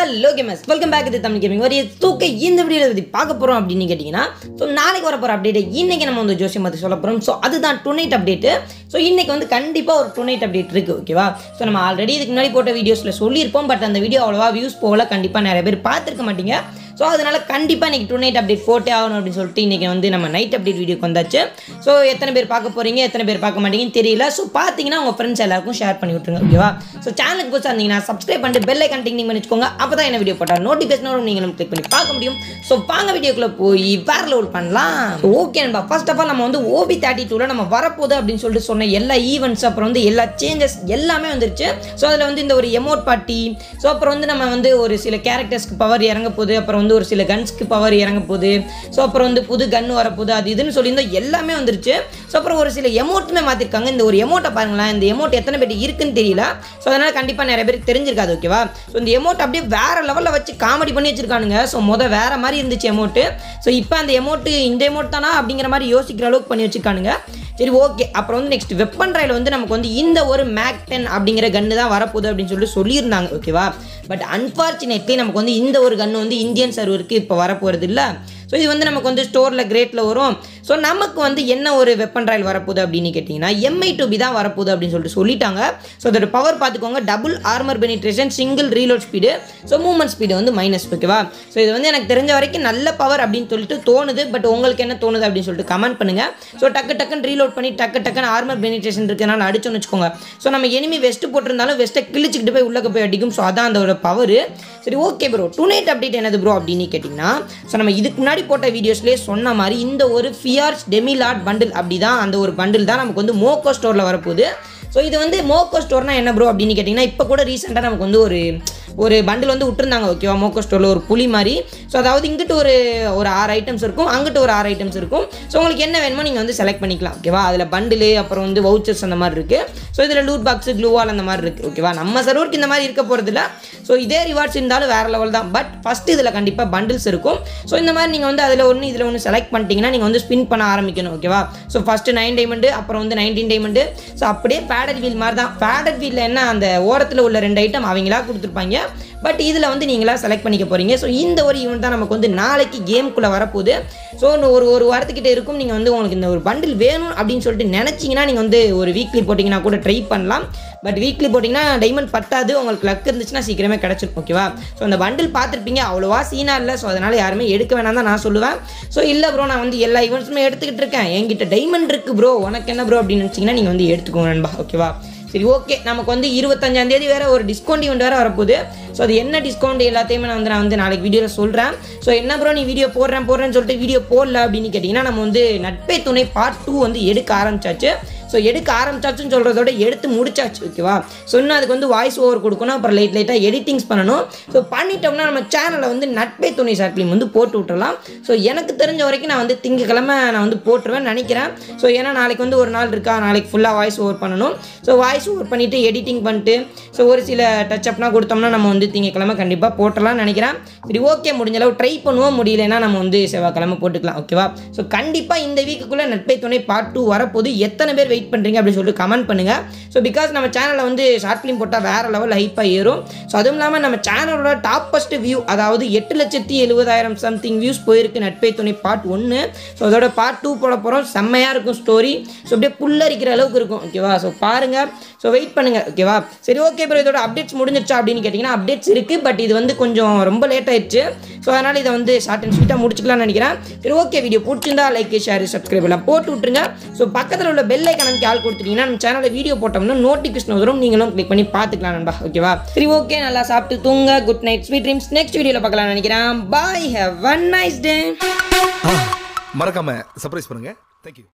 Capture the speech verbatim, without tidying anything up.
Hello gamers, welcome back to the ToNight Gaming. ஒரு தூக்க இந்த வீடியோல பத்தி பார்க்க போறோம் அப்படினு கேட்டிங்கனா சோ நாளைக்கு வர போற அப்டேட் இன்னைக்கு நம்ம வந்து ஜோசியம் பத்தி சொல்ல போறோம். சோ அதுதான் ToNight அப்டேட். சோ இன்னைக்கு வந்து கண்டிப்பா ஒரு ToNight அப்டேட் இருக்கு, ஓகேவா? சோ நம்ம ஆல்ரெடி இதுக்கு முன்னாடி போட்ட வீடியோஸ்ல சொல்லிருப்போம், பட் அந்த வீடியோ அவ்வளவா வியூஸ் போகல, கண்டிப்பா நிறைய பேர் பார்த்திருக்க மாட்டீங்க. ஸோ அதனால் கண்டிப்பாக இன்றைக்கி ToNight அப்டேட் போட்டே ஆகணும் அப்படின்னு சொல்லிட்டு இன்றைக்கி வந்து நம்ம நைட் அப்டேட் வீடியோக்கு வந்தாச்சு. ஸோ எத்தனை பேர் பார்க்க போகிறீங்க, எத்தனை பேர் பார்க்க மாட்டீங்கன்னு தெரியல. ஸோ பார்த்தீங்கன்னா உங்கள் ஃப்ரெண்ட்ஸ் எல்லாருக்கும் ஷேர் பண்ணி விட்ருங்க, ஓகேவா? ஸோ சேனலுக்கு புதுசாக இருந்தீங்கன்னா சப்ஸ்கிரைப் பண்ணிட்டு பெல் ஐக்கான் டிங் பண்ணி வச்சுக்கோங்க. அப்போ தான் என்ன வீடியோ போட்டால் நோட்டிஃபிகேஷன் வரும், நீங்களும் கிளிக் பண்ணி பார்க்க முடியும். ஸோ வாங்க வீடியோக்குள்ளே போய் வேற லெவல் பண்ணலாம். ஓகே நண்பா, ஃபர்ஸ்ட் ஆஃப் ஆல் நம்ம வந்து ஓபி தேர்ட்டி டூவில் நம்ம வரப்போகுது அப்படின்னு சொல்லிட்டு சொன்ன எல்லா ஈவெண்ட்ஸ், அப்புறம் வந்து எல்லா சேஞ்சஸ் எல்லாமே வந்துருச்சு. ஸோ அதில் வந்து இந்த ஒரு எமோட் பார்ட்டி, ஸோ அப்புறம் வந்து நம்ம வந்து ஒரு சில கேரக்டர்ஸ்க்கு பவர் இறங்க போகுது, அப்புறம் வந்து ஒரு சில கன்ஸ்க்கு பவர் இறங்க போகுது, ஸோ அப்புறம் வந்து புது கன் வரப்போகுது, அது இதுன்னு சொல்லியிருந்தோம், எல்லாமே வந்துருச்சு. ஸோ அப்புறம் ஒரு சில எமோட்டுமே மாற்றிருக்காங்க. இந்த ஒரு எமோட்டை பாருங்களேன், இந்த எமோட் எத்தனை பேர் இருக்குன்னு தெரியல. ஸோ அதனால் கண்டிப்பாக நிறைய பேருக்கு தெரிஞ்சிருக்காது, ஓகேவா? ஸோ இந்த எமோட் அப்படியே வேறு லெவலில் வச்சு காமெடி பண்ணி வச்சிருக்கானுங்க. ஸோ மொதல் வேறு மாதிரி இருந்துச்சு எமோட்டு. ஸோ இப்போ அந்த எமோட்டு இந்த எமோட் தானா அப்படிங்கிற மாதிரி யோசிக்கிற அளவுக்கு பண்ணி வச்சுருக்கானுங்க. சரி, ஓகே. அப்புறம் வந்து நெக்ஸ்ட் வெப்பன் ராயில் வந்து நமக்கு வந்து இந்த ஒரு மேக் டென் அப்படிங்கிற கன்று தான் வரப்போகுது அப்படின்னு சொல்லி சொல்லியிருந்தாங்க, ஓகேவா? பட் அன்ஃபார்ச்சுனேட்லி நமக்கு வந்து இந்த ஒரு கன்று வந்து இந்தியன் சர்வருக்கு இப்போ வரப்போகிறது இல்லை. ஸோ இது வந்து நமக்கு வந்து ஸ்டோரில் கிரேட்டில் வரும். ஸோ நமக்கு வந்து என்ன ஒரு வெப்பன் ராயில் வரப்போகுது அப்படின்னு கேட்டிங்கன்னா எம்ஐ டூ பி தான் வரப்போகுது அப்படின்னு சொல்லிட்டு சொல்லிட்டாங்க. ஸோ அதோட பவர் பார்த்துக்கோங்க, double armour penetration, single reload speed, so movement speed வந்து மைனஸ், ஓகேவா? ஸோ இது வந்து எனக்கு தெரிஞ்ச வரைக்கும் நல்ல பவர் அப்படின்னு சொல்லிட்டு தோணுது. பட் உங்களுக்கு என்ன தோணுது அப்படின்னு சொல்லிட்டு கமெண்ட் பண்ணுங்கள். ஸோ டக்கு டக்குன்னு ரீலோட் பண்ணி டக்கு டக்குன்னு ஆர்மர் பெனிட்ரேஷன் இருக்கிறனால அடிச்சோன்னு வச்சுக்கோங்க. ஸோ நம்ம எனிமி வெஸ்ட்டு போட்டிருந்தாலும் வெஸ்ட்டை கிழிச்சிக்கிட்டு போய் உள்ளே போய் அடிக்கும். ஸோ அதான் அதோட பவர். சரி, ஓகே ப்ரோ, ToNight அப்டேட் என்னது ப்ரோ அப்படின்னு கேட்டிங்கன்னா, ஸோ நம்ம இதுக்கு முன்னாடி போட்ட வீடியோஸ்லேயே சொன்ன மாதிரி இந்த ஒரு ஃபியார்ஸ் டெமிலாட் பண்டில் அப்படி தான், அந்த ஒரு பண்டில் தான் நமக்கு வந்து மோக்கோ ஸ்டோரில் வரப்போகுது. ஸோ இது வந்து மோக்கோ ஸ்டோர்னா என்ன ப்ரோ அப்படின்னு கேட்டிங்கன்னா, இப்போ கூட ரீசெண்டாக நமக்கு வந்து ஒரு ஒரு பண்டில் வந்து விட்டுருந்தாங்க, ஓகேவா? மோக்கோ ஸ்டோரில் ஒரு புலி மாதிரி. ஸோ அதாவது இங்கிட்டு ஒரு ஒரு ஆறு ஐட்டம்ஸ் இருக்கும், அங்கிட்டு ஒரு ஆறு ஐட்டம்ஸ் இருக்கும். ஸோ உங்களுக்கு என்ன வேணுமோ நீங்கள் வந்து செலக்ட் பண்ணிக்கலாம், ஓகேவா? அதில் பண்டிலு, அப்புறம் வந்து வவுச்சர்ஸ் அந்த மாதிரி இருக்குது. ஸோ இதில் லூட் பாக்ஸு, க்ளூவால் அந்த மாதிரி இருக்குது, ஓகேவா? நம்ம சர்வருக்கு இந்த மாதிரி இருக்க போகிறதில்ல. ஸோ இதே ரிவார்ட்ஸ் இருந்தாலும் வேறு லெவல் தான். பட் ஃபஸ்ட்டு இதில் கண்டிப்பாக பண்டில்ஸ் இருக்கும். ஸோ இந்த மாதிரி நீங்கள் வந்து அதில் ஒன்று இதில் ஒன்று செலக்ட் பண்ணிட்டீங்கன்னா நீங்கள் வந்து ஸ்பின் பண்ண ஆரம்பிக்கணும், ஓகேவா? ஸோ ஃபஸ்ட்டு நைன் டைமண்டு, அப்புறம் வந்து நைன்டீன் டைமண்டு. ஸோ அப்படியே பேடட் வீல் மாதிரி தான். பேடட் வீலில் என்ன, அந்த ஓரத்தில் உள்ள ரெண்டு ஐட்டம் அவங்களா கொடுத்துருப்பாங்க. பட் இதில் வந்து நீங்களா செலக்ட் பண்ணிக்க போகிறீங்க. ஸோ இந்த ஒரு ஈவெண்ட் தான் நமக்கு வந்து நாளைக்கு கேமுக்குள்ளே வரப்போகுது. ஸோ ஒரு ஒரு வாரத்துக்கிட்ட இருக்கும். நீங்கள் வந்து உங்களுக்கு இந்த ஒரு பண்டில் வேணும் அப்படின்னு சொல்லிட்டு நினச்சிங்கன்னா நீங்கள் வந்து ஒரு வீக்லி போட்டிங்கன்னா கூட ட்ரை பண்ணலாம். பட் வீக்லி போட்டிங்கன்னா டைமண்ட் பத்தாது, உங்களுக்கு லக் இருந்துச்சுன்னா சீக்கிரமே கிடச்சிடும், ஓகேவா? ஸோ அந்த பண்டில் பார்த்துருப்பீங்க, அவ்வளோவா சீனா இல்லை. ஸோ அதனால் யாருமே எடுக்க வேணாம் தான் நான் சொல்லுவேன். ஸோ இல்லை ப்ரோ, நான் வந்து எல்லா ஈவெண்ட்ஸுமே எடுத்துக்கிட்டு இருக்கேன், என்கிட்ட டைமண்ட் இருக்குது ப்ரோ, உனக்கு என்ன ப்ரோ அப்படின்னு நினச்சிங்கன்னா நீங்கள் வந்து எடுத்துக்கோங்க நண்பா, ஓகேவா? சரி, ஓகே. நமக்கு வந்து இருபத்தஞ்சாம் தேதி வேறு ஒரு டிஸ்கவுண்ட் ஈவெண்ட் வேறு வரப்போகுது. ஸோ அது என்ன டிஸ்கவுண்ட் எல்லாத்தையுமே நான் வந்து நான் வந்து நாளைக்கு வீடியோவில் சொல்கிறேன். ஸோ என்ன ப்ரோ நீ வீடியோ போடுறேன் போடுறேன்னு சொல்லிட்டு வீடியோ போடல அப்படின்னு கேட்டிங்கன்னா, நம்ம வந்து நட்பே துணை பார்ட் டூ வந்து எடுக்க ஆரம்பிச்சாச்சு. ஸோ எடுக்க ஆரம்பிச்சாச்சுன்னு சொல்கிறதோட எடுத்து முடிச்சாச்சு, ஓகேவா? ஸோ இன்னும் அதுக்கு வந்து வாய்ஸ் ஓவர் கொடுக்கணும், அப்புறம் லைட் லைட்டாக எடிட்டிங்ஸ் பண்ணணும். ஸோ பண்ணிட்டோம்னா நம்ம சேனலில் வந்து நட்பே துணை ஷார்ட் ஃபிலிம் வந்து போட்டு விட்டுறலாம். ஸோ எனக்கு தெரிஞ்ச வரைக்கும் நான் வந்து திங்கக்கிழமை நான் வந்து போட்டுருவேன்னு நினைக்கிறேன். ஸோ ஏன்னா நாளைக்கு வந்து ஒரு நாள் இருக்கா, நாளைக்கு ஃபுல்லாக வாய்ஸ் ஓவர் பண்ணணும். ஸோ வாய்ஸ் ஓவர் பண்ணிவிட்டு எடிட்டிங் பண்ணிட்டு ஸோ ஒரு சில டச்சப்னா கொடுத்தோம்னா நம்ம வந்து திங்கக்கிழமை கண்டிப்பாக போட்டுடலாம்னு நினைக்கிறேன். சரி, ஓகே. முடிஞ்ச அளவு ட்ரை பண்ணுவோம், முடியலைன்னா நம்ம வந்து செவ்வாய்க்கிழமை போட்டுக்கலாம், ஓகேவா? ஸோ கண்டிப்பாக இந்த வீக்குள்ளே நட்பே துணை பார்ட் டூ வரப்போது. எத்தனை பேர் வெயிட் பண்ணுறீங்க அப்படின்னு சொல்லிட்டு கமெண்ட் பண்ணுங்கள். ஸோ பிகாஸ் நம்ம சேனலில் வந்து ஷார்ட் ஃபிலிம் போட்டால் வேறு லெவல் ஹைப்பாக ஏறும். ஸோ அதுவும் இல்லாமல் நம்ம சேனலோட டாப்பஸ்ட் வியூ, அதாவது எட்டு லட்சத்தி எழுபதாயிரம் சம்திங் வியூஸ் போயிருக்கு நட்பே துணை பார்ட் ஒன்று. ஸோ அதோட பார்ட் டூ போட போகிறோம். செம்மையாக இருக்கும் ஸ்டோரி. ஸோ அப்படியே புல்லரிக்கிற அளவுக்கு இருக்கும், ஓகேவா? ஸோ பாருங்கள், ஸோ வெயிட் பண்ணுங்கள், ஓகேவா? சரி, ஓகே ப்ரோ, இதோட அப்டேட்ஸ் முடிஞ்சிருச்சா அப்படின்னு கேட்டிங்கன்னா அப்டேட்ஸ் இருக்குது. பட் இது வந்து கொஞ்சம் ரொம்ப லேட் ஆயிடுச்சு. ஸோ அதனால் இதை வந்து ஷார்ட் அண்ட் ஸ்வீட்டாக முடிச்சுக்கலாம்னு நினைக்கிறேன். சரி, ஓகே. வீடியோ பிடிச்சிருந்தா லைக், ஷேர், சப்ஸ்கிரைப் எல்லாம் போட்டு விட்டுருங்க. ஸோ பக்கத்தில் உள்ள பெல் ஐக்கான கால் கொடுத்துட்டீங்கன்னா நம்ம சேனலில் வீடியோ போட்டோம்னா நோட்டிஃபிகேஷன் வரும், நீங்களும் கிளிக் பண்ணி பார்த்துக்கலாம் நண்பா, ஓகேவா? சரி, ஓகே. நல்லா சாப்பிட்டு தூங்க. Good night, sweet dreams. Next வீடியோவில் பார்க்கலாம்னு நினைக்கிறேன். Bye, have a nice day. மறக்காம சர்ப்ரைஸ் பண்ணுங்க. தேங்க்யூ.